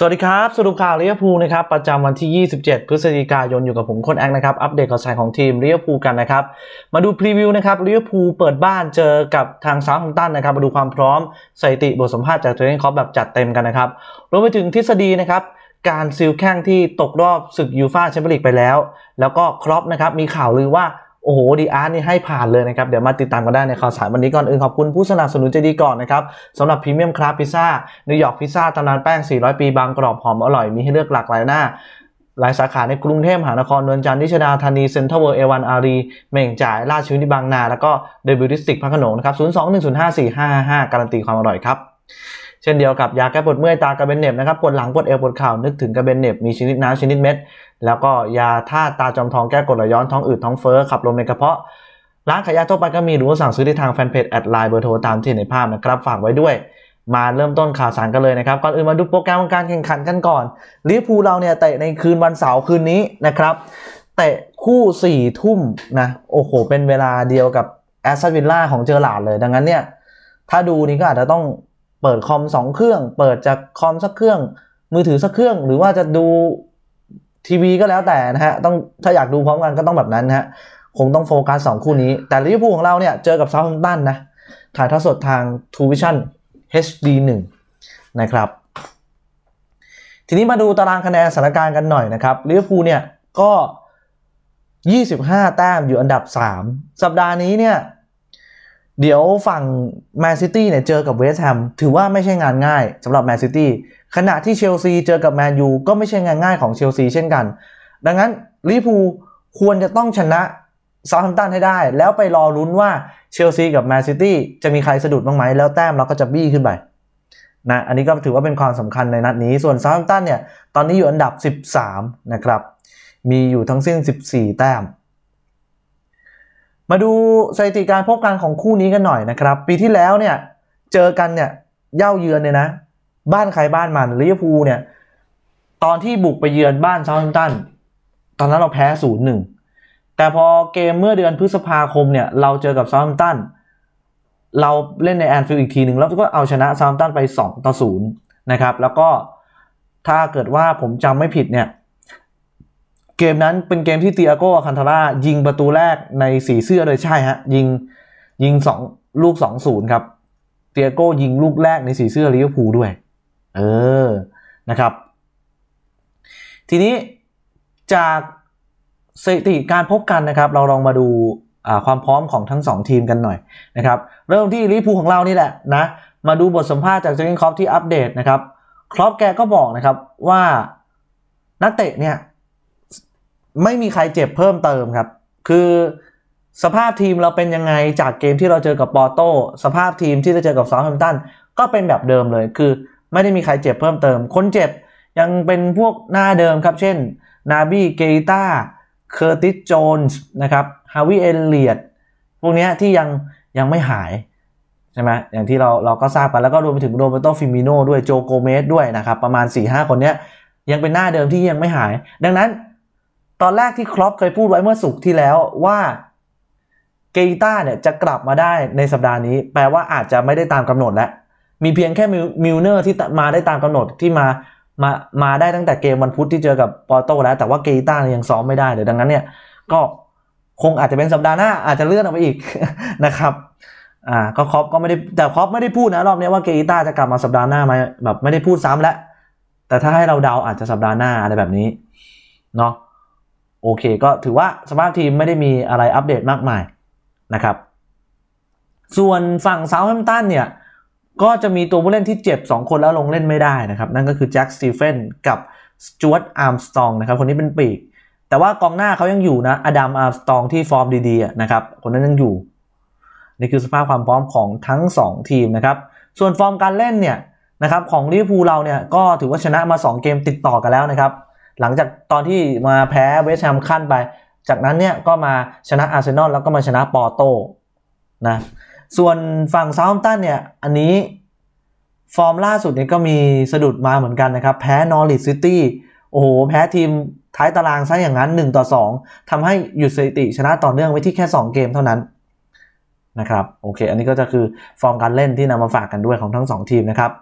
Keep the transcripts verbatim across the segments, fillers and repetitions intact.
สวัสดีครับสรุปข่าวลิเวอร์พูลนะครับประจำวันที่ยี่สิบเจ็ดพฤศจิกายนอยู่กับผมคนแอคนะครับอัปเดตข่าวสารของทีมลิเวอร์พูลกันนะครับมาดูพรีวิวนะครับลิเวอร์พูลเปิดบ้านเจอกับทางเซาท์แฮมป์ตันนะครับมาดูความพร้อมสถิติบทสัมภาษณ์จากเทรนนิ่งคอปแบบจัดเต็มกันนะครับรวมไปถึงทฤษฎีนะครับการซีลแข้งที่ตกรอบศึกยูฟ่าแชมเปี้ยนลีกไปแล้วแล้วก็ครอปนะครับมีข่าวลือว่าโอ้โหดีอาร์ตนี่ให้ผ่านเลยนะครับเดี๋ยวมาติดตามกันได้ในข่าวสารวันนี้ก่อนอื่นขอบคุณผู้สนับสนุนใจดีก่อนนะครับสำหรับพรีเมียมคราฟพิซซ่านิวยอร์กพิซซ่าตำนานแป้งสี่ร้อยปีบางกรอบหอมอร่อยมีให้เลือกหลากหลายหน้าหลายสาขาในกรุงเทพมหานครนนทจันทร์นิชดาธานีเซ็นทรัลเวิลด์เอวันอารีเม่งจ่ายราชวินิตบางนาแล้วก็เดบิวติสติกพระโขนงนะครับศูนย์ สอง หนึ่ง ศูนย์ ห้า สี่ ห้า ห้า ห้าการันตีความอร่อยครับเช่นเดียวกับยาแก้ปวดเมื่อยตากระเบนเน็บนะครับปวดหลังปวดเอวปวดเข่านึกถึงกระเบนเน็บมีชนิดน้ำชนิดเม็ดแล้วก็ยาธาตุตาจอมทองแก้กรดไหลย้อนท้องอืดท้องเฟ้อขับลมในกระเพาะร้านขายยาทั่วไปก็มีหรือว่าสั่งซื้อได้ทางแฟนเพจแอดไลน์เบอร์โทรตามที่เห็นในภาพนะครับฝากไว้ด้วยมาเริ่มต้นข่าวสารกันเลยนะครับก่อนอื่นมาดูโปรแกรมการแข่งขันกันก่อนลิเวอร์พูลเราเนี่ยเตะในคืนวันเสาร์คืนนี้นะครับเตะคู่สี่ทุ่มนะโอ้โหเป็นเวลาเดียวกับแอสตันวิลล่าของเจอร์ราร์ดเลยดังนั้นเนี่ยถ้าดูนี่ก็อาจจะต้องเปิดคอมสองเครื่องเปิดจากคอมสักเครื่องมือถือสักเครื่องหรือว่าจะดูทีวีก็แล้วแต่นะฮะต้องถ้าอยากดูพร้อมกันก็ต้องแบบนั้นนะฮะคงต้องโฟกัสสองคู่นี้แต่ลิเวอร์พูลของเราเนี่ยเจอกับเซาท์แฮมป์ตันนะถ่ายทอดสดทาง ทู วิชั่น เอช ดี หนึ่ง นะครับทีนี้มาดูตารางคะแนนสถานการณ์กันหน่อยนะครับลิเวอร์พูลเนี่ยก็ยี่สิบห้าแต้มอยู่อันดับสามสัปดาห์นี้เนี่ยเดี๋ยวฝั่งแมนซิตี้เนี่ยเจอกับเวสต์แฮมถือว่าไม่ใช่งานง่ายสำหรับแมนซิตี้ขณะที่เชลซีเจอกับแมนยูก็ไม่ใช่งานง่ายของเชลซีเช่นกันดังนั้นลิเวอร์พูลควรจะต้องชนะเซาท์แฮมป์ตันให้ได้แล้วไปรอลุ้นว่าเชลซีกับแมนซิตี้จะมีใครสะดุดบ้างไหมแล้วแต้มเราก็จะบี้ขึ้นไปนะอันนี้ก็ถือว่าเป็นความสำคัญในนัดนี้ส่วนเซาท์แฮมป์ตันเนี่ยตอนนี้อยู่อันดับสิบสามนะครับมีอยู่ทั้งสิ้นสิบสี่แต้มมาดูสถิติการพบกันของคู่นี้กันหน่อยนะครับปีที่แล้วเนี่ยเจอกันเนี่ยเย่าเยือนเนี่ยนะบ้านใครบ้านมันลิเวอร์พูลเนี่ยตอนที่บุกไปเยือนบ้านเซาท์แฮมป์ตันตอนนั้นเราแพ้ ศูนย์หนึ่ง แต่พอเกมเมื่อเดือนพฤษภาคมเนี่ยเราเจอกับเซาท์แฮมป์ตันเราเล่นในแอนฟิลด์อีกทีหนึ่งแล้วก็เอาชนะเซาท์แฮมป์ตันไปสองต่อศูนย์นะครับแล้วก็ถ้าเกิดว่าผมจำไม่ผิดเนี่ยเกมนั้นเป็นเกมที่ติอาโก อัลคันทาร่ายิงประตูแรกในสีเสื้อเลยใช่ฮะยิงยิงสองลูก สองศูนย์ ครับติอาโกยิงลูกแรกในสีเสื้อลิเวอร์พูลด้วยเออนะครับทีนี้จากสถิติการพบกันนะครับเราลองมาดูความพร้อมของทั้งสองทีมกันหน่อยนะครับเริ่มที่ลิเวอร์พูลของเรานี่แหละนะมาดูบทสัมภาษณ์จากเจอร์เก้นคล็อปที่อัปเดตนะครับคล็อปแกก็บอกนะครับว่านักเตะเนี่ยไม่มีใครเจ็บเพิ่มเติมครับคือสภาพทีมเราเป็นยังไงจากเกมที่เราเจอกับปอร์โตสภาพทีมที่จะเจอกับเซาท์แฮมป์ตันก็เป็นแบบเดิมเลยคือไม่ได้มีใครเจ็บเพิ่มเติมคนเจ็บยังเป็นพวกหน้าเดิมครับเช่นนาบี้เกอิต้าเคอร์ติสโจนส์นะครับฮาวิเอลเลียตพวกนี้ที่ยังยังไม่หายใช่ไหมอย่างที่เราเราก็ทราบกันแล้วก็รวมไปถึงโรเบโตฟิมิโน่ด้วยโจโกเมสด้วยนะครับประมาณ สี่ห้า คนนี้ยังเป็นหน้าเดิมที่ยังไม่หายดังนั้นตอนแรกที่คล็อปเคยพูดไว้เมื่อศุกร์ที่แล้วว่าเกอิต้าเนี่ยจะกลับมาได้ในสัปดาห์นี้แปลว่าอาจจะไม่ได้ตามกำหนดแล้วมีเพียงแค่มิลเนอร์ที่มาได้ตามกำหนดที่มามามาได้ตั้งแต่เกมวันพุธที่เจอกับปอร์โตแล้วแต่ว่าเกอิต้ายังซ้อมไม่ได้เลยดังนั้นเนี่ยก็คงอาจจะเป็นสัปดาห์หน้าอาจจะเลื่อนออกไปอีก นะครับอ่าก็คล็อปก็ไม่ได้แต่คล็อปไม่ได้พูดนะรอบนี้ว่าเกอิต้าจะกลับมาสัปดาห์หน้าไหมแบบไม่ได้พูดซ้ำแล้วแต่ถ้าให้เราเดาอาจจะสัปดาห์หน้าอะไรแบบนี้เนาะโอเคก็ถือว่าสภาพทีมไม่ได้มีอะไรอัปเดตมากมายนะครับส่วนฝั่งเซาท์แฮมป์ตันเนี่ยก็จะมีตัวผู้เล่นที่เจ็บสองคนแล้วลงเล่นไม่ได้นะครับนั่นก็คือแจ็คสตีเฟนกับสจ๊วตอาร์มสตรองนะครับคนนี้เป็นปีกแต่ว่ากองหน้าเขายังอยู่นะอดัมอาร์มสตรองที่ฟอร์มดีๆนะครับคนนั้นยังอยู่นี่คือสภาพความพร้อมของทั้งสองทีมนะครับส่วนฟอร์มการเล่นเนี่ยนะครับของลิเวอร์พูลเราเนี่ยก็ถือว่าชนะมาสองเกมติดต่อกันแล้วนะครับหลังจากตอนที่มาแพ้เวสต์แฮมขั้นไปจากนั้นเนี่ยก็มาชนะอาร์เซนอลแล้วก็มาชนะปอร์โตนะส่วนฝั่งเซาท์แฮมป์ตันเนี่ยอันนี้ฟอร์มล่าสุดเนี่ยก็มีสะดุดมาเหมือนกันนะครับแพ้นอริทซิตี้โอ้โหแพ้ทีมท้ายตารางซะอย่างนั้นหนึ่งต่อสองทำให้หยุดสถิติชนะต่อเนื่องไว้ที่แค่สองเกมเท่านั้นนะครับโอเคอันนี้ก็จะคือฟอร์มการเล่นที่นำมาฝากกันด้วยของทั้งสองทีมนะครับ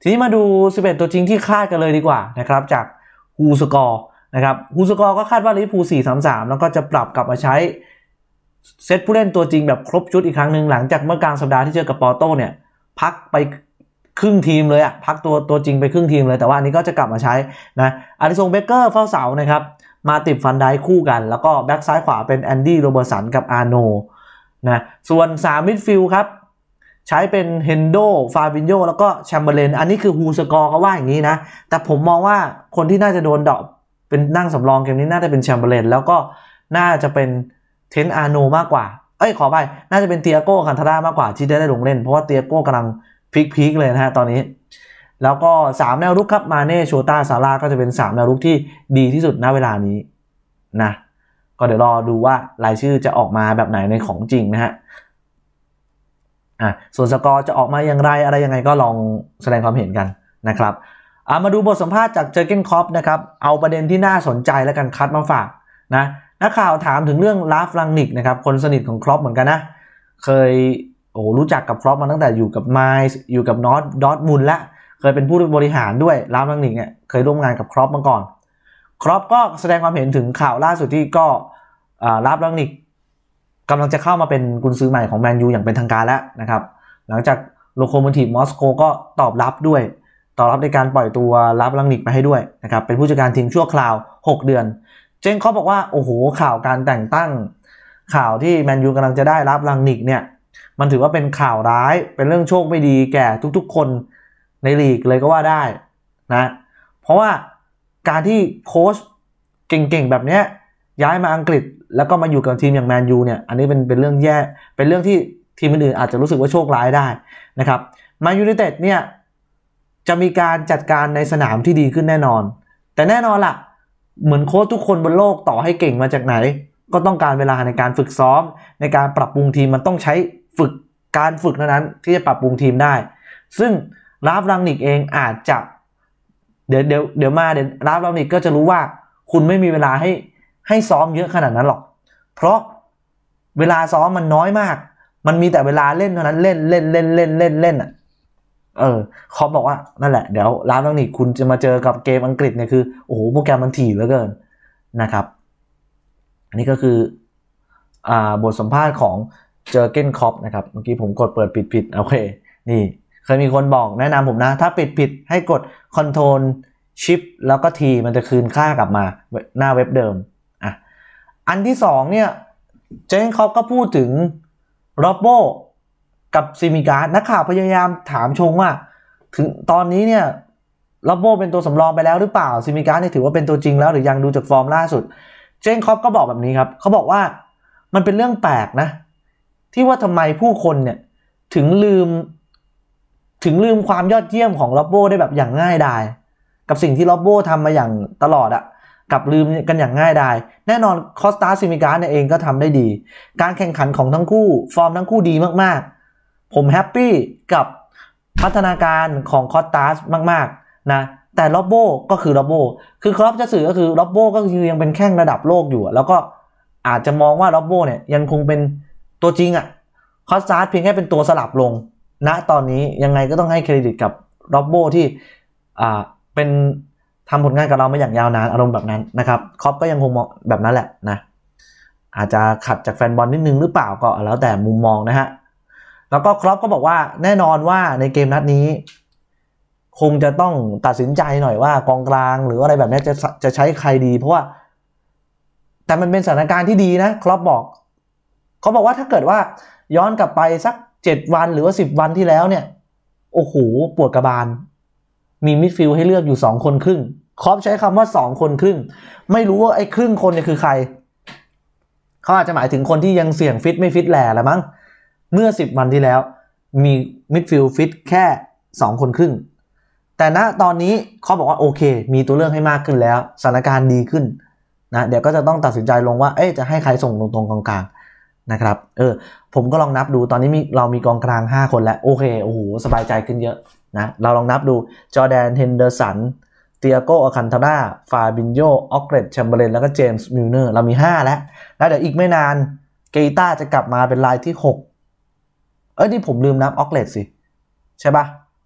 ทีนี้มาดูสิบเอ็ดตัวจริงที่คาดกันเลยดีกว่านะครับจากฮูสกอร์นะครับฮูสกอร์ก็คาดว่าลิเวอร์พูล สี่ สาม สาม แล้วก็จะปรับกลับมาใช้เซตผู้เล่นตัวจริงแบบครบชุดอีกครั้งหนึ่งหลังจากเมื่อกลางสัปดาห์ที่เจอกับปอร์โตเนี่ยพักไปครึ่งทีมเลยอะพักตัวตัวจริงไปครึ่งทีมเลยแต่ว่าอันนี้ก็จะกลับมาใช้นะอาริซงเบเกอร์เฝ้าเสานะครับมาติดฟันไดคู่กันแล้วก็แบ็กซ้ายขวาเป็นแอนดี้โรเบอร์สันกับอาร์โนนะส่วนสามมิดฟิลด์ครับใช้เป็นเฮนโดฟาบินโญแล้วก็แชมเบอร์เลนอันนี้คือฮูสกอร์เขาว่าอย่างนี้นะแต่ผมมองว่าคนที่น่าจะโดนเดาะเป็นนั่งสำรองเกมนี้น่าจะเป็นแชมเบอร์เลนแล้วก็น่าจะเป็นเทนอาร์โนมากกว่าเอ้ยขอไปน่าจะเป็นเตียโก้คันทารามากกว่าที่จะได้ลงเล่นเพราะว่าเตียโก้กำลังพีคๆเลยนะฮะตอนนี้แล้วก็สามแนวรุกครับมาเน่โชต้าซาร่าก็จะเป็นสามแนวรุกที่ดีที่สุดณเวลานี้นะก็เดี๋ยวรอดูว่ารายชื่อจะออกมาแบบไหนในของจริงนะฮะอ่ะส่วนสกอร์จะออกมาอย่างไรอะไรยังไงก็ลองแสดงความเห็นกันนะครับอ่ะมาดูบทสัมภาษณ์จากเจอร์เก้นคล็อปนะครับเอาประเด็นที่น่าสนใจแล้วกันคัดมาฝากนะนักข่าวถามถึงเรื่องลาฟลังนิกนะครับคนสนิทของคล็อปเหมือนกันนะเคยโอ้รู้จักกับคล็อปมาตั้งแต่อยู่กับไมซ์อยู่กับนอตดอร์ทมุนด์และเคยเป็นผู้บริหารด้วยลาฟลังนิกเนี่ยเคยร่วมงานกับคล็อปมาก่อนคล็อปก็แสดงความเห็นถึงข่าวล่าสุดที่ก็ลาฟลังนิกกำลังจะเข้ามาเป็นกุนซือใหม่ของแมนยูอย่างเป็นทางการแล้วนะครับหลังจากโลโคโมทีฟมอสโกก็ตอบรับด้วยตอบรับในการปล่อยตัวลาฟลังนิกมาให้ด้วยนะครับเป็นผู้จัดการทีมชั่วคราวหกเดือนเจนเขาบอกว่าโอ้โหข่าวการแต่งตั้งข่าวที่แมนยูกำลังจะได้ลาฟลังนิกเนี่ยมันถือว่าเป็นข่าวร้ายเป็นเรื่องโชคไม่ดีแก่ทุกๆคนในลีกเลยก็ว่าได้นะเพราะว่าการที่โค้ชเก่งๆแบบเนี้ยย้ายมาอังกฤษแล้วก็มาอยู่กับทีมอย่างแมนยูเนี่ยอันนี้เป็นเป็นเรื่องแย่เป็นเรื่องที่ทีมอื่นๆอาจจะรู้สึกว่าโชคร้ายได้นะครับแมนยูไนเต็ดเนี่ยจะมีการจัดการในสนามที่ดีขึ้นแน่นอนแต่แน่นอนล่ะเหมือนโค้ชทุกคนบนโลกต่อให้เก่งมาจากไหนก็ต้องการเวลาในการฝึกซ้อมในการปรับปรุงทีมมันต้องใช้ฝึกการฝึกนั้นที่จะปรับปรุงทีมได้ซึ่งลาฟลังนิกเองอาจจะเดี๋ยวเดี๋ยวเดี๋ยวมาเดี๋ยวลาฟลังนิกก็จะรู้ว่าคุณไม่มีเวลาให้ให้ซ้อมเยอะขนาดนั้นหรอกเพราะเวลาซ้อมมันน้อยมากมันมีแต่เวลาเล่นเท่านั้นเล่นเล่นเล่นเล่นเล่นเล่นอ่ะเออเขาบอกว่านั่นแหละเดี๋ยวลาฟลังนิกคุณจะมาเจอกับเกมอังกฤษเนี่ยคือโอ้โหโปรแกรมมันถี่เหลือเกินนะครับอันนี้ก็คืออ่าบทสัมภาษณ์ของเจอร์เก้นคล็อปนะครับเมื่อกี้ผมกดเปิดปิดผิดโอเคนี่เคยมีคนบอกแนะนำผมนะถ้าปิดผิดให้กด Control Shift แล้วก็ T มันจะคืนค่ากลับมาหน้าเว็บเดิมอ่ะอันที่สองเนี่ยเจอร์เก้นคล็อปก็พูดถึงโรบโบกับซิมิการ์ดนักข่าวพยายามถามชงว่าถึงตอนนี้เนี่ยโรบโบเป็นตัวสำรองไปแล้วหรือเปล่าซิมิการ์ดนี่ถือว่าเป็นตัวจริงแล้วหรือยังดูจากฟอร์มล่าสุดเจอร์เก้นคล็อปก็บอกแบบนี้ครับเขาบอกว่ามันเป็นเรื่องแปลกนะที่ว่าทำไมผู้คนเนี่ยถึงลืมถึงลืมความยอดเยี่ยมของโรบโบได้แบบอย่างง่ายดายกับสิ่งที่โรบโบทำมาอย่างตลอดอะกับลืมกันอย่างง่ายดายแน่นอนคอสตาซิมิการ์ดเองก็ทำได้ดีการแข่งขันของทั้งคู่ฟอร์มทั้งคู่ดีมากๆผมแฮปปี้กับพัฒนาการของคอสตาสมากๆนะแต่โรบโบก็คือโรบโบคือครอปจะสื่อก็คือโรบโบก็คือยังเป็นแข้งระดับโลกอยู่แล้วก็อาจจะมองว่าโรบโบเนี่ยยังคงเป็นตัวจริงอะคอสตาสเพียงแค่เป็นตัวสลับลงณตอนนี้ยังไงก็ต้องให้เครดิตกับโรบโบที่อ่าเป็นทำผลงานกับเรามาอย่างยาวนานอารมณ์แบบนั้นนะครับครอปก็ยังคงมองแบบนั้นแหละนะอาจจะขัดจากแฟนบอลนิดนึงหรือเปล่าก็แล้วแต่มุมมองนะฮะแล้วก็ครอปก็บอกว่าแน่นอนว่าในเกมนัดนี้คงจะต้องตัดสินใจหน่อยว่ากองกลางหรืออะไรแบบนี้จะจะใช้ใครดีเพราะว่าแต่มันเป็นสถานการณ์ที่ดีนะครอปบอกเขาบอกว่าถ้าเกิดว่าย้อนกลับไปสักเจ็ดวันหรือว่าสิบวันที่แล้วเนี่ยโอ้โหปวดกระบาลมีมิดฟิลด์ให้เลือกอยู่สองคนครึ่งครอปใช้คำว่าสองคนครึ่งไม่รู้ว่าไอ้ครึ่งคนเนี่ยคือใครเขาอาจจะหมายถึงคนที่ยังเสี่ยงฟิตไม่ฟิตแหล่ละมั้งเมื่อสิบวันที่แล้วมีมิดฟิลด์ฟิตแค่สองคนครึ่งแต่ณตอนนี้เขาบอกว่าโอเคมีตัวเลือกให้มากขึ้นแล้วสถานการณ์ดีขึ้นนะเดี๋ยวก็จะต้องตัดสินใจลงว่าเอ๊ะจะให้ใครส่งตรงๆกลางๆนะครับเออผมก็ลองนับดูตอนนี้มีเรามีกองกลางห้าคนแล้วโอเคโอ้โหสบายใจขึ้นเยอะนะเราลองนับดูจอร์แดนเฮนเดอร์สันเตียโกอาคันทาร่าฟาบินโญออกเกรดแชมเบอร์เลนแล้วก็เจมส์มิลเนอร์เรามีห้าแล้วแล้วเดี๋ยวอีกไม่นานเกย์ต้าจะกลับมาเป็นรายที่หกเอ้ยนี่ผมลืมนับออกเกรดสิใช่ปะ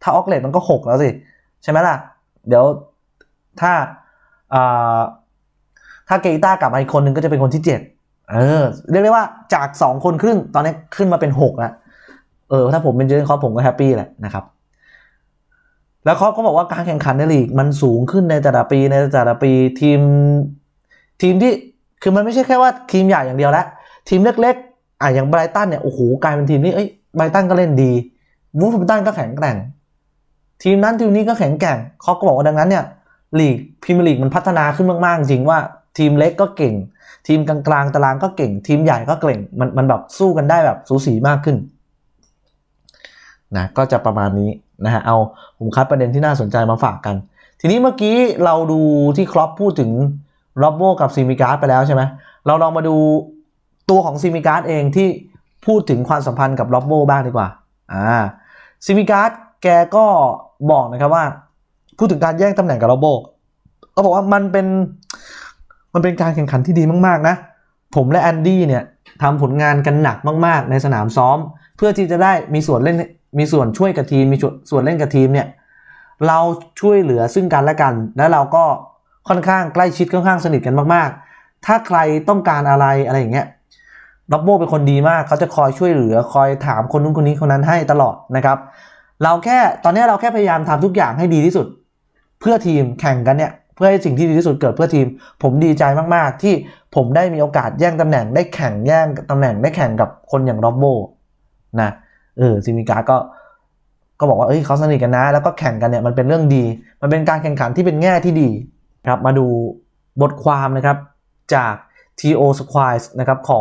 ถ้าออกเลตมันก็หกแล้วสิใช่ไหมล่ะเดี๋ยวถ้าอ่าถ้าเกต้ากลับมาอีกคนนึงก็จะเป็นคนที่เจ็ดเออเรียกได้ว่าจากสองคนครึ่งตอนนี้ขึ้นมาเป็นหกแล้วเออถ้าผมเป็นเจอร์เก้นคล็อปผมก็แฮปปี้แหละนะครับแล้วคล็อปก็บอกว่าการแข่งขันในลีกมันสูงขึ้นในแต่ละปีในแต่ละปีทีมทีมที่คือมันไม่ใช่แค่ว่าทีมใหญ่อย่างเดียวแล้วทีมเล็กๆอ่ะอย่างไบรตันเนี่ยโอ้โหกลายเป็นทีมที่เอ้ยไบรตันก็เล่นดีวูฟแฮมป์ตันก็แข็งแกร่งทีมนั้นทีมนี้ก็แข็งแกร่งเขาก็บอกว่าดังนั้นเนี่ยลีกพรีเมียร์ลีกมันพัฒนาขึ้นมากๆจริงว่าทีมเล็กก็เก่งทีมกลางๆตารางก็เก่งทีมใหญ่ก็เก่งมันมันแบบสู้กันได้แบบสูสีมากขึ้นนะก็จะประมาณนี้นะฮะเอาผมคัดประเด็นที่น่าสนใจมาฝากกันทีนี้เมื่อกี้เราดูที่คล็อปพูดถึงโรบโบกับซิมิการ์ดไปแล้วใช่ไหมเราลองมาดูตัวของซิมิการ์ดเองที่พูดถึงความสัมพันธ์กับโรบโบบ้างดีกว่าอ่าซิมิการ์ดแกก็บอกนะครับว่าพูดถึงการแย่งตำแหน่งกับโรบโบก็บอกว่ามันเป็นมันเป็นการแข่งขันที่ดีมากๆนะผมและแอนดี้เนี่ยทำผลงานกันหนักมากๆในสนามซ้อมเพื่อที่จะได้มีส่วนเล่นมีส่วนช่วยกับทีมมีส่วนเล่นกับทีมเนี่ยเราช่วยเหลือซึ่งกันและกันและเราก็ค่อนข้างใกล้ชิดค่อนข้างสนิทกันมากๆถ้าใครต้องการอะไรอะไรอย่างเงี้ยโรบโบเป็นคนดีมากเขาจะคอยช่วยเหลือคอยถามคนนู้นคนนี้คนนั้นให้ตลอดนะครับเราแค่ตอนนี้เราแค่พยายามทำทุกอย่างให้ดีที่สุดเพื่อทีมแข่งกันเนี่ยเพื่อให้สิ่งที่ดีที่สุดเกิดเพื่อทีมผมดีใจมากๆที่ผมได้มีโอกาสแย่งตำแหน่งได้แข่งแย่งตำแหน่งได้แข่งกับคนอย่างโรบโบนะเออซิมิการ์ก็ก็บอกว่าเอ้ยเขาสนิทกันนะแล้วก็แข่งกันเนี่ยมันเป็นเรื่องดีมันเป็นการแข่งขันที่เป็นแง่ที่ดีครับมาดูบทความนะครับจาก ที โอ Squires นะครับของ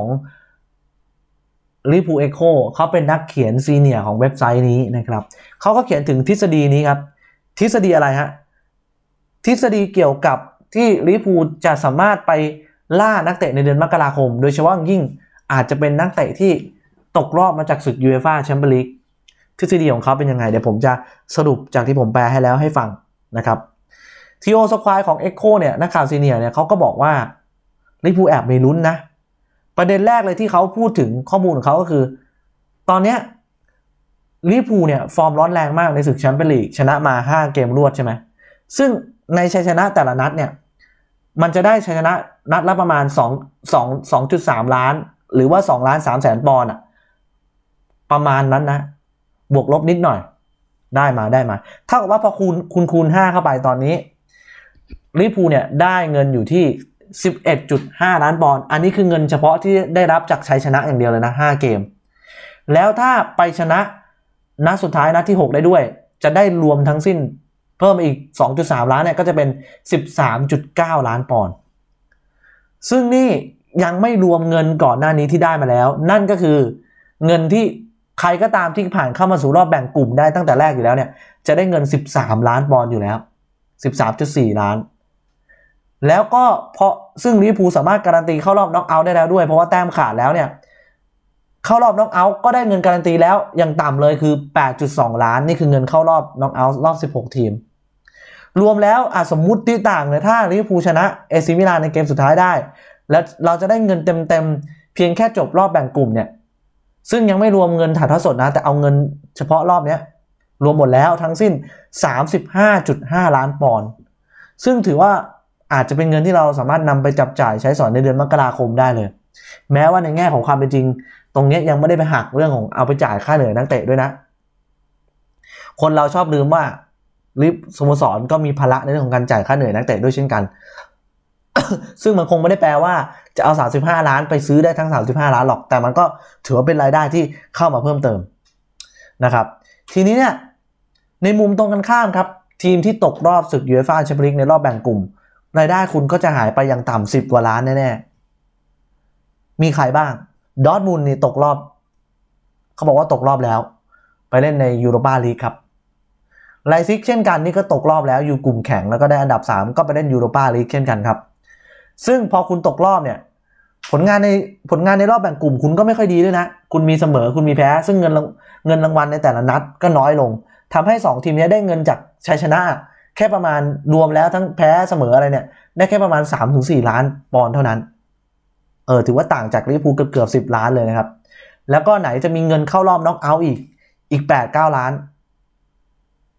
Liverpool Echo เขาเป็นนักเขียนซีเนียร์ของเว็บไซต์นี้นะครับเขาก็เขียนถึงทฤษฎีนี้ครับทฤษฎีอะไรฮะทฤษฎีเกี่ยวกับที่ลิเวอร์พูลจะสามารถไปล่านักเตะในเดือนมกราคมโดยเฉพาะยิ่งอาจจะเป็นนักเตะที่ตกรอบมาจากศึกยูเอฟ่าแชมเปี้ยนลีกทฤษฎีของเขาเป็นยังไงเดี๋ยวผมจะสรุปจากที่ผมแปลให้แล้วให้ฟังนะครับทีโอสควายของ Echo เนี่ยนักข่าวซีเนียร์เนี่ยเขาก็บอกว่าลิเวอร์พูลแอบมีลุ้นนะประเด็นแรกเลยที่เขาพูดถึงข้อมูลของเขาก็คือตอนเนี้ยลิเวอร์พูลเนี่ยฟอร์มร้อนแรงมากในศึกแชมเปี้ยนลีกชนะมาห้าเกมรวดใช่ไหมซึ่งในชัยชนะแต่ละนัดเนี่ยมันจะได้ชัยชนะนัดละประมาณสองจุดสามล้านหรือว่าสองล้านสามแสนปอนด์อ่ะประมาณนั้นนะบวกลบนิดหน่อยได้มาได้มาเท่ากับว่าพอคูณคูณคูณห้าเข้าไปตอนนี้ลิเวอร์พูลเนี่ยได้เงินอยู่ที่ สิบเอ็ดจุดห้าล้านปอนด์อันนี้คือเงินเฉพาะที่ได้รับจากชัยชนะอย่างเดียวเลยนะห้าเกมแล้วถ้าไปชนะนัดสุดท้ายนัดที่หกได้ด้วยจะได้รวมทั้งสิ้นเพิ่มอีก สองจุดสามล้านเนี่ยก็จะเป็น สิบสามจุดเก้าล้านปอนด์ซึ่งนี่ยังไม่รวมเงินก่อนหน้านี้ที่ได้มาแล้วนั่นก็คือเงินที่ใครก็ตามที่ผ่านเข้ามาสู่รอบแบ่งกลุ่มได้ตั้งแต่แรกอยู่แล้วเนี่ยจะได้เงินสิบสามล้านปอนด์อยู่แล้ว สิบสามจุดสี่ล้านแล้วก็เพราะซึ่งลิเวอร์พูลสามารถการันตีเข้ารอบน็อกเอาท์ได้แล้วด้วยเพราะว่าแต้มขาดแล้วเนี่ยเข้ารอบน็อกเอาท์ก็ได้เงินการันตีแล้วอย่างต่ำเลยคือ แปดจุดสองล้านนี่คือเงินเข้ารอบน็อกเอาท์รอบสิบหกทีมรวมแล้วอ่ะสมมุติที่ต่างเลยถ้าลิเวอร์พูลชนะเอซิมิลานในเกมสุดท้ายได้แล้วเราจะได้เงินเต็มๆเพียงแค่จบรอบแบ่งกลุ่มเนี่ยซึ่งยังไม่รวมเงินถ่ายทอดสดนะแต่เอาเงินเฉพาะรอบนี้รวมหมดแล้วทั้งสิ้น สามสิบห้าจุดห้าล้านปอนด์ซึ่งถือว่าอาจจะเป็นเงินที่เราสามารถนำไปจับจ่ายใช้สอยในเดือนมกราคมได้เลยแม้ว่าในแง่ของความเป็นจริงตรงนี้ยังไม่ได้ไปหักเรื่องของเอาไปจ่ายค่าเหนื่อยนักเตะด้วยนะคนเราชอบลืมว่าลิฟสโมสรก็มีภาระในเรื่องของการจ่ายค่าเหนื่อยนักเตะด้วยเช่นกัน ซึ่งมันคงไม่ได้แปลว่าจะเอาสามสิบห้าล้านไปซื้อได้ทั้งสามสิบห้าล้านหรอกแต่มันก็ถือว่าเป็นรายได้ที่เข้ามาเพิ่มเติมนะครับทีนี้เนี่ยในมุมตรงกันข้ามครับทีมที่ตกรอบศึกยูเอฟ่าแชมเปี้ยนลีกในรอบแบ่งกลุ่มรายได้คุณก็จะหายไปอย่างต่ำสิบกว่าล้านแน่ๆมีใครบ้างดอร์ทมุนด์นี่ตกรอบเขาบอกว่าตกรอบแล้วไปเล่นในยูโรปาลีกครับไลซิกเช่นกันนี่ก็ตกรอบแล้วอยู่กลุ่มแข่งแล้วก็ได้อันดับสามก็ไปเล่นยูโรปาลีกเช่นกันครับซึ่งพอคุณตกรอบเนี่ยผลงานในผลงานในรอบแบ่งกลุ่มคุณก็ไม่ค่อยดีด้วยนะคุณมีเสมอคุณมีแพ้ซึ่งเงินเงินรางวัลในแต่ละนัดก็น้อยลงทำให้สองทีมนี้ได้เงินจากชัยชนะแค่ประมาณรวมแล้วทั้งแพ้เสมออะไรเนี่ยได้แค่ประมาณ สามถึงสี่ ล้านปอนด์เท่านั้นเออถือว่าต่างจากลิเวอร์พูลเกือบๆสิบล้านเลยนะครับแล้วก็ไหนจะมีเงินเข้ารอบน็อกเอาท์อีกอีก แปดถึงเก้า ล้าน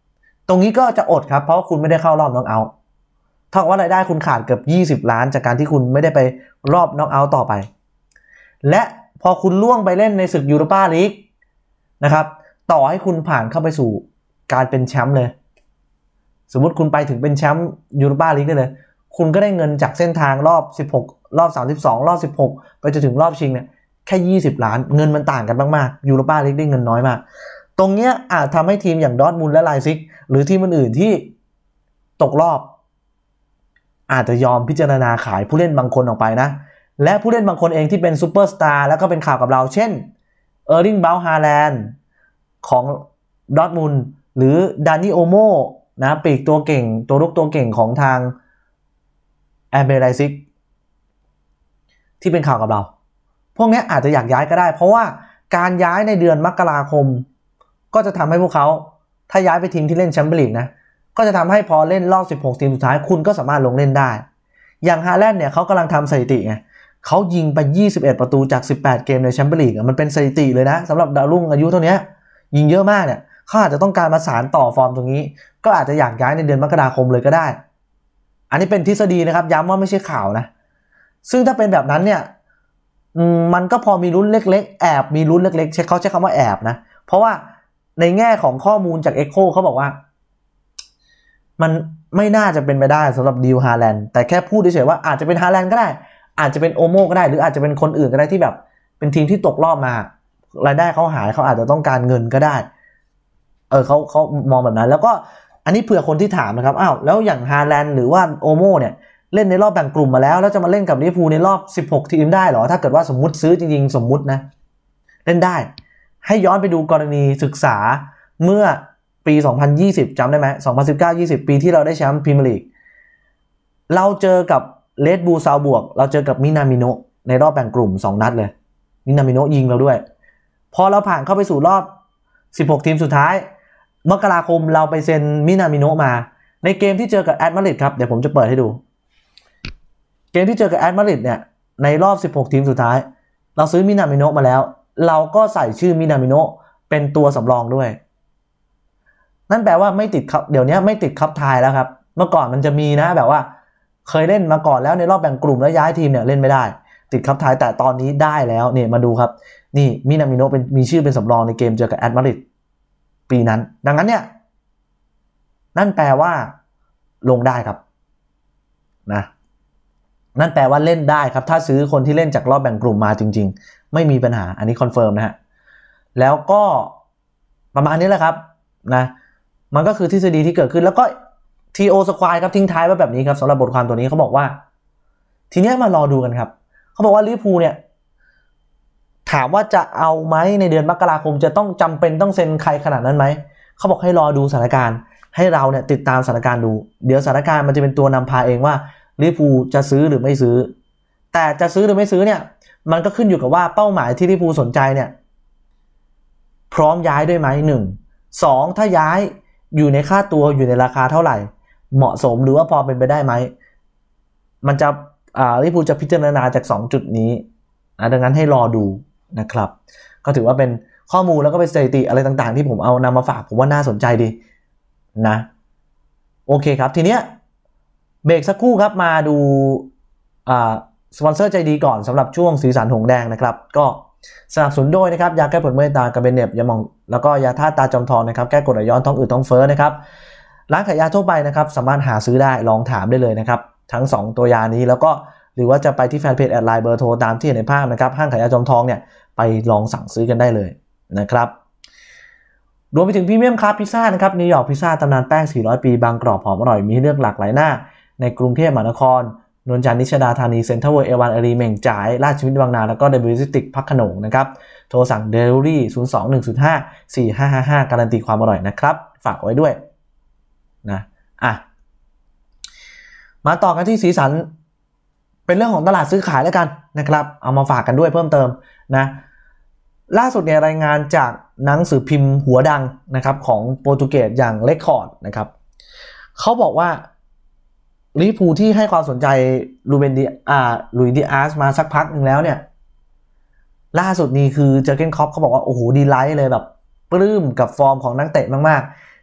ตรงนี้ก็จะอดครับเพราะคุณไม่ได้เข้ารอบน็อกเอาท์เท่ากับว่ารายได้คุณขาดเกือบยี่สิบล้านจากการที่คุณไม่ได้ไปรอบน็อกเอาท์ต่อไปและพอคุณล่วงไปเล่นในศึกยูโรปาลีกนะครับต่อให้คุณผ่านเข้าไปสู่การเป็นแชมป์เลยสมมุติคุณไปถึงเป็นแชมป์ยูโรปาลีกได้เลยคุณก็ได้เงินจากเส้นทางรอบสิบหกรอบสามสิบสองรอบสิบหกไปจนถึงรอบชิงเนี่ยแค่ยี่สิบล้านเงินมันต่างกันมากๆยูโรปาลีกได้เงินน้อยมากตรงเนี้ยอาจทำให้ทีมอย่างดอร์ทมุนด์และไลป์ซิกหรือทีมอื่นๆที่ตกรอบอาจจะยอมพิจารณาขายผู้เล่นบางคนออกไปนะและผู้เล่นบางคนเองที่เป็นซูเปอร์สตาร์แล้วก็เป็นข่าวกับเราเช่นเออร์ลิง เบราท์ ฮาแลนด์ของดอร์ทมุนด์หรือดานิโอโมนะปีกตัวเก่งตัวรุกตัวเก่งของทางแอร์เบไลซิกที่เป็นข่าวกับเราพวกนี้อาจจะอยากย้ายก็ได้เพราะว่าการย้ายในเดือนมกราคมก็จะทำให้พวกเขาถ้าย้ายไปทีมที่เล่นแชมเปี้ยนลีกนะก็จะทำให้พอเล่นรอบสิบหกทีมสุดท้ายคุณก็สามารถลงเล่นได้อย่างฮาแลนด์เนี่ยเขากำลังทำสถิติไงเขายิงไปยี่สิบเอ็ดประตูจากสิบแปดเกมในแชมเปี้ยนลีกมันเป็นสถิติเลยนะสำหรับดาวรุ่งอายุเท่านี้ยิงเยอะมากเนี่ยเขาอาจจะต้องการมาสานต่อฟอร์มตรงนี้ก็อาจจะอยากย้ายในเดือนมกราคมเลยก็ได้อันนี้เป็นทฤษฎีนะครับย้ำว่าไม่ใช่ข่าวนะซึ่งถ้าเป็นแบบนั้นเนี่ยมันก็พอมีลุ้นเล็กๆแอบมีลุ้นเล็กๆใช้เขาใช้คำว่าแอบนะเพราะว่าในแง่ของข้อมูลจาก Echo เขาบอกว่ามันไม่น่าจะเป็นไปได้สำหรับดีลฮาแลนด์แต่แค่พูดเฉยๆว่าอาจจะเป็นฮาแลนด์ก็ได้อาจจะเป็นโอโมก็ได้หรืออาจจะเป็นคนอื่นก็ได้ที่แบบเป็นทีมที่ตกรอบมารายได้เขาหายเขาอาจจะต้องการเงินก็ได้เออเขาเขามองแบบนั้นแล้วก็อันนี้เผื่อคนที่ถามนะครับอ้าวแล้วอย่างฮาแลนด์หรือว่าโอโมเนี่ยเล่นในรอบแบ่งกลุ่มมาแล้วแล้วจะมาเล่นกับลิเวอร์พูลในรอบสิบหกทีมได้เหรอถ้าเกิดว่าสมมุติซื้อจริงๆสมมุตินะเล่นได้ให้ย้อนไปดูกรณีศึกษาเมื่อปีสองพันยี่สิบจำได้ไหมสองพันสิบเก้า ยี่สิบปีที่เราได้แชมป์พรีเมียร์ลีกเราเจอกับเรดบูลซาวบวกเราเจอกับมินามิโนะในรอบแบ่งกลุ่มสองนัดเลยมินามิโนะยิงเราด้วยพอเราผ่านเข้าไปสู่รอบสิบหกทีมสุดท้ายมกราคมเราไปเซ็นมินามิโนะมาในเกมที่เจอกับแอตมาดริดครับเดี๋ยวผมจะเปิดให้ดูเกมที่เจอกับแอตมาดริดเนี่ยในรอบสิบหกทีมสุดท้ายเราซื้อมินามิโนะมาแล้วเราก็ใส่ชื่อมินามิโนะเป็นตัวสำรองด้วยนั่นแปลว่าไม่ติดครับเดี๋ยวนี้ไม่ติดคัพทายแล้วครับเมื่อก่อนมันจะมีนะแบบว่าเคยเล่นมาก่อนแล้วในรอบแบ่งกลุ่มแล้วย้ายทีมเนี่ยเล่นไม่ได้ติดคัพทายแต่ตอนนี้ได้แล้วเนี่ยมาดูครับนี่มินามิโนะเป็นมีชื่อเป็นสำรองในเกมเจอกับแอตมาดริดปีนั้นดังนั้นเนี่ยนั่นแปลว่าลงได้ครับนะนั่นแปลว่าเล่นได้ครับถ้าซื้อคนที่เล่นจากรอบแบ่งกลุ่มมาจริงๆไม่มีปัญหาอันนี้คอนเฟิร์มนะฮะแล้วก็ประมาณนี้แหละครับนะมันก็คือทฤษฎีที่เกิดขึ้นแล้วก็ ที โอ Squad ครับทิ้งท้ายไว้แบบนี้ครับสำหรับบทความตัวนี้เขาบอกว่าทีนี้มารอดูกันครับเขาบอกว่าลิเวอร์พูลเนี่ยถามว่าจะเอาไหมในเดือนมกราคมจะต้องจำเป็นต้องเซ็นใครขนาดนั้นไหมเขาบอกให้รอดูสถานการณ์ให้เราเนี่ยติดตามสถานการณ์ดูเดี๋ยวสถานการณ์มันจะเป็นตัวนำพาเองว่าลิเวอร์พูลจะซื้อหรือไม่ซื้อแต่จะซื้อหรือไม่ซื้อเนี่ยมันก็ขึ้นอยู่กับว่าเป้าหมายที่ลิเวอร์พูลสนใจเนี่ยพร้อมย้ายด้วยไหมหนึ่ง สองถ้าย้ายอยู่ในค่าตัวอยู่ในราคาเท่าไหร่เหมาะสมหรือว่าพอเป็นไปได้ไหมมันจะอ่าลิเวอร์พูลจะพิจารณาจากสองจุดนี้อ่ะดังนั้นให้รอดูนะครับก็ถือว่าเป็นข้อมูลแล้วก็เป็นสถิติอะไรต่างๆที่ผมเอานำมาฝากผมว่าน่าสนใจดีนะโอเคครับทีเนี้ยเบรกสักครู่ครับมาดูอ่าสปอนเซอร์ใจดีก่อนสำหรับช่วงสีสันหงแดงนะครับก็สนับสนุนโดยนะครับยาแก้ปวดเมื่อยตากระเบนเน็บยาหม่องแล้วก็ยาธาตุตาจอมทองนะครับแก้กรดไหลย้อนท้องอืดท้องเฟ้อนะครับร้านขายยาทั่วไปนะครับสามารถหาซื้อได้ลองถามได้เลยนะครับทั้งสองตัวยานี้แล้วก็หรือว่าจะไปที่แฟนเพจแอดไลน์เบอร์โทรตามที่เห็นในภาพนะครับห้างขายยาจอมทองเนี่ยไปลองสั่งซื้อกันได้เลยนะครับรวมไปถึงพรีเมียมคราฟพิซซ่านะครับนิวยอร์กพิซซ่าตำนานแป้งสี่ร้อยปีบางกรอบหอมอร่อยมีให้เลือกหลากหลายหน้าในกรุงเทพมหานครนนทจันทร์นิชดาธานีเซ็นทรัลเวิลด์เอวันอารีเม่งจ่ายราชวิทย์บางนาแล้วก็เดบิวซิติกพักขนงนะครับโทรสั่งเดลิเวอรี่ศูนย์ สอง หนึ่ง ศูนย์ ห้า สี่ ห้า ห้า ห้าการันตีความอร่อยนะครับฝากไว้ด้วยนะอ่ะมาต่อกันที่สีสันเป็นเรื่องของตลาดซื้อขายแล้วกันนะครับเอามาฝากกันด้วยเพิ่มเติมนะล่าสุดเนี่ยรายงานจากหนังสือพิมพ์หัวดังนะครับของโปรตุเกสอย่างเรคคอร์ดนะครับเขาบอกว่าลิเวอร์พูลที่ให้ความสนใจลูเบนดิอ่าลุยดิอาสมาสักพักนึงแล้วเนี่ยล่าสุดนี้คือเจอร์เก้นคล็อปเขาบอกว่าโอ้โหดีไลท์เลยแบบปลื้มกับฟอร์มของนักเตะมาก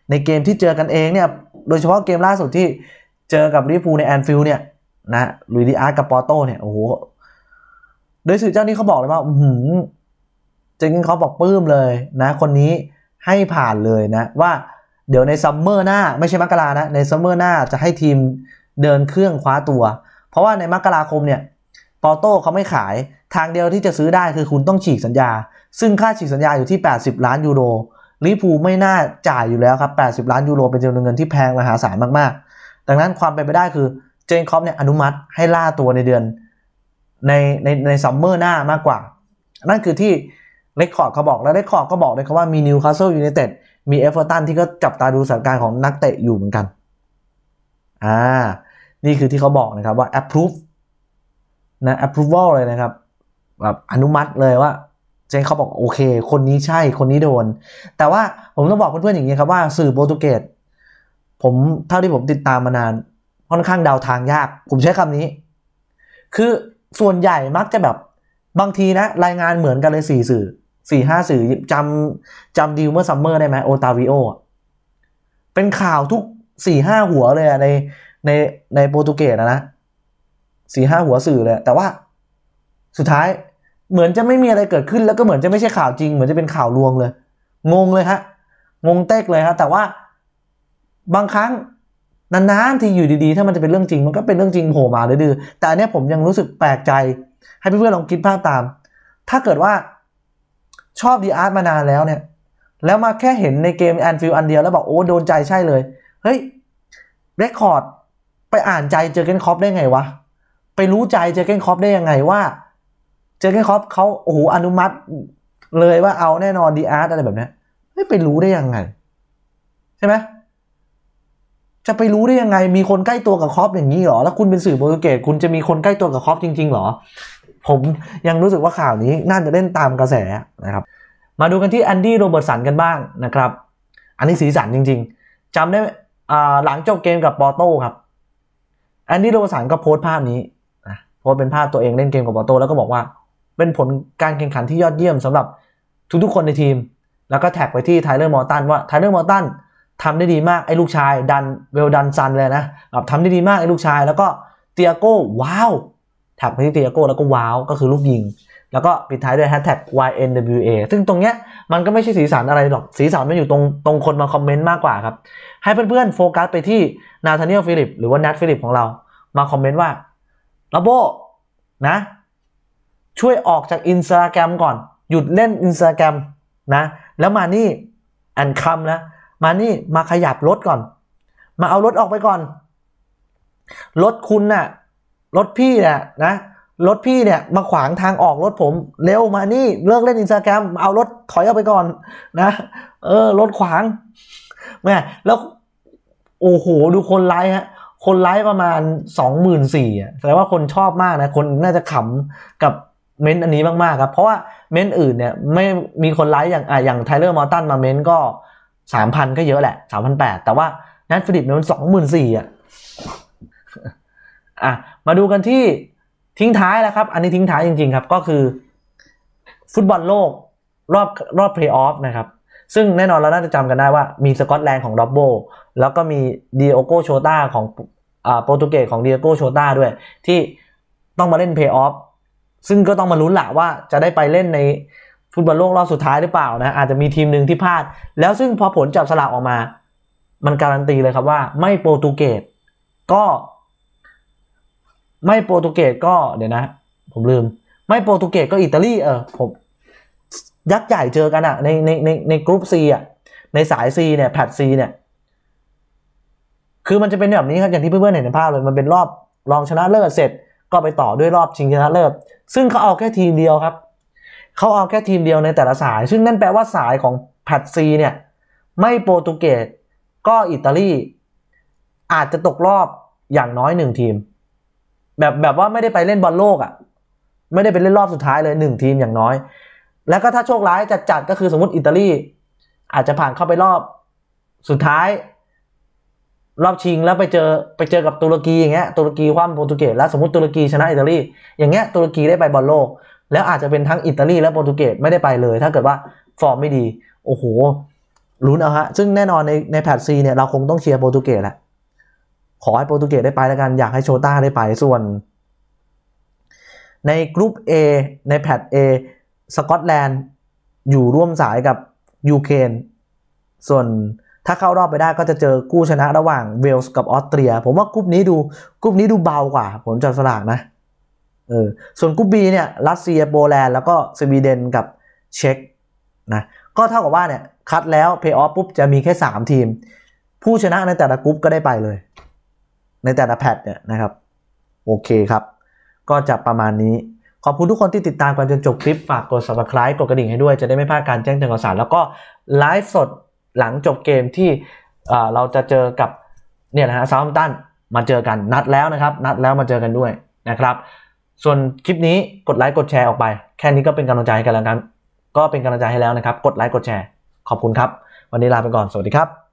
ในเกมที่เจอกันเองเนี่ยโดยเฉพาะเกมล่าสุดที่เจอกับลิเวอร์พูลในแอนฟิลด์เนี่ยนะลุยดิอาร์กับปอร์โตเนี่ยโอ้โหโดยสื่อเจ้านี้เขาบอกเลยว่าหืมเจอกันเขาบอกปลื้มเลยนะคนนี้ให้ผ่านเลยนะว่าเดี๋ยวในซัมเมอร์หน้าไม่ใช่มกรานะในซัมเมอร์หน้าจะให้ทีมเดินเครื่องคว้าตัวเพราะว่าในมกราคมเนี่ยปอร์โตเขาไม่ขายทางเดียวที่จะซื้อได้คือคุณต้องฉีกสัญญาซึ่งค่าฉีกสัญญาอยู่ที่แปดสิบล้านยูโรลิเวอร์พูลไม่น่าจ่ายอยู่แล้วครับแปดสิบล้านยูโรเป็นจำนวนเงินที่แพงมหาศาลมากๆดังนั้นความเป็นไปได้คือเจนคอปเนี่ยอนุมัติให้ล่าตัวในเดือนในในในซัมเมอร์หน้ามากกว่านั่นคือที่เรคคอร์ดเขาบอกแล้วเรคคอร์ดก็บอกเลยครับว่ามีนิวคาสเซิลยูไนเต็ดมีเอเวอร์ตันที่ก็จับตาดูสถานการณ์ของนักเตะอยู่เหมือนกันอ่านี่คือที่เขาบอกนะครับว่า approve นะ approval เลยนะครับแบบอนุมัติเลยว่าเจนเขาบอกโอเคคนนี้ใช่คนนี้โดนแต่ว่าผมต้องบอกเพื่อนๆอย่างนี้ครับว่าสื่อโปรตุเกสผมเท่าที่ผมติดตามมานานค่อนข้างเดาทางยากผมใช้คำนี้คือส่วนใหญ่มักจะแบบบางทีนะรายงานเหมือนกันเลยสี่สื่อสี่ห้าสื่อจำจำดีลเมื่อซัมเมอร์ได้ไหมโอตาวิโอเป็นข่าวทุกสี่ห้าหัวเลยในในในโปรตุเกสนะนะสี่ห้าหัวสื่อเลยแต่ว่าสุดท้ายเหมือนจะไม่มีอะไรเกิดขึ้นแล้วก็เหมือนจะไม่ใช่ข่าวจริงเหมือนจะเป็นข่าวลวงเลยงงเลยฮะงงเต๊กเลยฮะแต่ว่าบางครั้งนานๆที่อยู่ดีๆถ้ามันจะเป็นเรื่องจริงมันก็เป็นเรื่องจริงโผล่มาดื้อๆแต่อันนี้ผมยังรู้สึกแปลกใจให้เพื่อนๆลองคิดภาพตามถ้าเกิดว่าชอบดีอาร์ตมานานแล้วเนี่ยแล้วมาแค่เห็นในเกมแอนฟิลด์อันเดียวแล้วบอกโอ้โดนใจใช่เลยเฮ้ยเรคคอร์ดไปอ่านใจเจอเกนคอปได้ไงวะไปรู้ใจเจอเกนคอปได้ยังไงว่าเจอเกนคอปเขาโอ้โหอนุมัติเลยว่าเอาแน่นอนดีอาร์ตอะไรแบบนี้ไม่ไปรู้ได้ยังไงใช่ไหมจะไปรู้ได้ยังไงมีคนใกล้ตัวกับคอปอย่างนี้หรอแล้วคุณเป็นสื่อโปรตุเกสคุณจะมีคนใกล้ตัวกับคอปจริงๆหรอผมยังรู้สึกว่าข่าวนี้น่าจะเล่นตามกระแสนะครับมาดูกันที่แอนดี้โรเบิร์ตสันกันบ้างนะครับอันนี้สีสันจริงๆจำได้หลังจบเกมกับปอร์โตครับแอนดี้โรเบิร์ตสันก็โพสต์ภาพนี้นะโพสต์เป็นภาพตัวเองเล่นเกมกับปอร์โตแล้วก็บอกว่าเป็นผลการแข่งขันที่ยอดเยี่ยมสำหรับทุกๆคนในทีมแล้วก็แท็กไปที่ไทเลอร์มอร์ตันว่าไทเลอร์มอร์ตันทำได้ดีมากไอ้ลูกชายดันเวลดันซันเลยนะแบบทำได้ดีมากไอ้ลูกชายแล้วก็เตียโก้ว้าวแท็กไปที่เตียโก้แล้วก็ว้าวก็คือลูกยิงแล้วก็ปิดท้ายด้วยแฮชแท็ก วาย เอ็น ดับเบิลยู เอ ซึ่งตรงเนี้ยมันก็ไม่ใช่สีสันอะไรหรอกสีสันมันอยู่ตรงตรงคนมาคอมเมนต์มากกว่าครับให้เพื่อนๆโฟกัสไปที่นาธาเนียลฟิลิปหรือว่าแนทฟิลิปของเรามาคอมเมนต์ว่าระโบนะช่วยออกจาก Instagram ก่อนหยุดเล่น Instagram นะแล้วมานี่อันคำนะมานี่มาขยับรถก่อนมาเอารถออกไปก่อนรถคุณน่ะรถพี่น่ะนะรถพี่เนี่ยมาขวางทางออกรถผมเร็วมานี่เลิกเล่น Instagram เอารถถอยออกไปก่อนนะเออรถขวางแม่แล้วโอ้โหดูคนไลค์ฮะคนไลค์ประมาณ สองหมื่นสี่พัน อ่ะแสดงว่าคนชอบมากนะคนน่าจะขำกับเม้นต์อันนี้มากๆครับเพราะว่าเม้นต์อื่นเนี่ยไม่มีคนไลค์อย่างอ่ะอย่างไทเลอร์มอร์ตันมาเม้นต์ก็ สามพัน ก็เยอะแหละ สามพันแปดร้อย แต่ว่าแนทฟิลิปเนี่ยมัน สองหมื่นสี่พัน อ่ะอ่ะมาดูกันที่ทิ้งท้ายแล้วครับอันนี้ทิ้งท้ายจริงๆครับก็คือฟุตบอลโลกรอบรอบเพลย์ออฟนะครับซึ่งแน่นอนเราน่าจะจำกันได้ว่ามีสกอตแลนด์ของด็อบโบแล้วก็มีดิโอโกโชต้าของอ่าโปรตุเกสของดิโอโกโชต้าด้วยที่ต้องมาเล่นเพลย์ออฟซึ่งก็ต้องมาลุ้นละว่าจะได้ไปเล่นในฟุตบอลโลกรอบสุดท้ายหรือเปล่านะอาจจะมีทีมหนึ่งที่พลาดแล้วซึ่งพอผลจับสลากออกมามันการันตีเลยครับว่าไม่โปรตุเกสก็ไม่โปรตุเกสก็เดี๋ยวนะผมลืมไม่โปรตุเกสก็อิตาลีเออผมยักษ์ใหญ่เจอกันอ่ะในในในในกรุ๊ป C อ่ะในสาย C เนี่ยแพท C เนี่ยคือมันจะเป็นแบบนี้ครับอย่างที่เพื่อนๆเห็นในภาพเลยมันเป็นรอบรองชนะเลิศเสร็จก็ไปต่อด้วยรอบชิงชนะเลิศซึ่งเขาเอาแค่ทีมเดียวครับเขาเอาแค่ทีมเดียวในแต่ละสายซึ่งนั่นแปลว่าสายของแพท C เนี่ยไม่โปรตุเกสก็อิตาลีอาจจะตกรอบอย่างน้อยหนึ่งทีมแบบแบบว่าไม่ได้ไปเล่นบอลโลกอ่ะไม่ได้ไปเล่นรอบสุดท้ายเลยหนึ่งทีมอย่างน้อยแล้วก็ถ้าโชคร้ายจัดๆก็คือสมมติอิตาลีอาจจะผ่านเข้าไปรอบสุดท้ายรอบชิงแล้วไปเจอไปเจอกับตุรกีอย่างเงี้ยตุรกีคว่ำโปรตุเกสแล้วสมมติตุรกีชนะอิตาลีอย่างเงี้ยตุรกีได้ไปบอลโลกแล้วอาจจะเป็นทั้งอิตาลีและโปรตุเกสไม่ได้ไปเลยถ้าเกิดว่าฟอร์มไม่ดีโอ้โหลุ้นเอาฮะซึ่งแน่นอนในในแพทซีเนี่ยเราคงต้องเชียร์โปรตุเกสแหละขอให้โปรตุเกสได้ไปแล้วกันอยากให้โชต้าได้ไปส่วนในกรุ๊ป A ในแพท A สกอตแลนด์อยู่ร่วมสายกับยูเครนส่วนถ้าเข้ารอบไปได้ก็จะเจอคู่ชนะระหว่างเวลส์กับออสเตรียผมว่ากรุ๊ปนี้ดูกรุ๊ปนี้ดูเบากว่าผมจับสลากนะเออส่วนกรุ๊ป B เนี่ยรัสเซียโปแลนด์แล้วก็สวีเดนกับเช็กนะก็เท่ากับว่าเนี่ยคัดแล้วเพย์ออฟปุ๊บจะมีแค่สามทีมผู้ชนะในแต่ละกรุ๊ปก็ได้ไปเลยในแต่ละแพทเนี่ยนะครับโอเคครับก็จะประมาณนี้ขอบคุณทุกคนที่ติดตามกันจนจบคลิปฝากกด ซับสไครบ์ กดกระดิ่งให้ด้วยจะได้ไม่พลาดการแจ้งเตือนข่าวสารแล้วก็ไลฟ์สดหลังจบเกมที่เราจะเจอกับเนี่ยนะฮะเซาท์แฮมป์ตันมาเจอกันนัดแล้วนะครับนัดแล้วมาเจอกันด้วยนะครับส่วนคลิปนี้กดไลค์กดแชร์ออกไปแค่นี้ก็เป็นกำลังใจให้กันแล้วกันก็เป็นกำลังใจให้แล้วนะครับกดไลค์กดแชร์ขอบคุณครับวันนี้ลาไปก่อนสวัสดีครับ